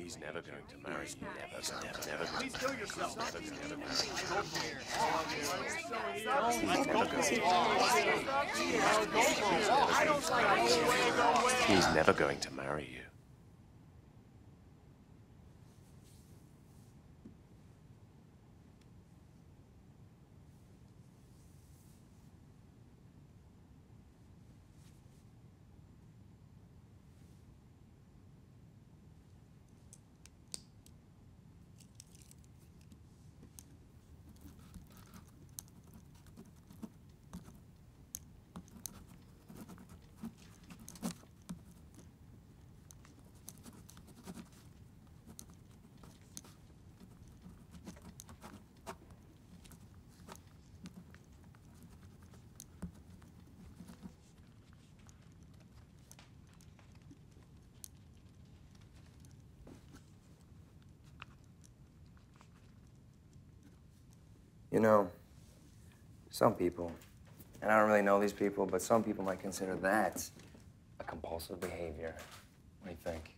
He's never going to marry. He's never. Please kill yourself. He's never going to marry you. You know, some people, and I don't really know these people, but some people might consider that a compulsive behavior. What do you think?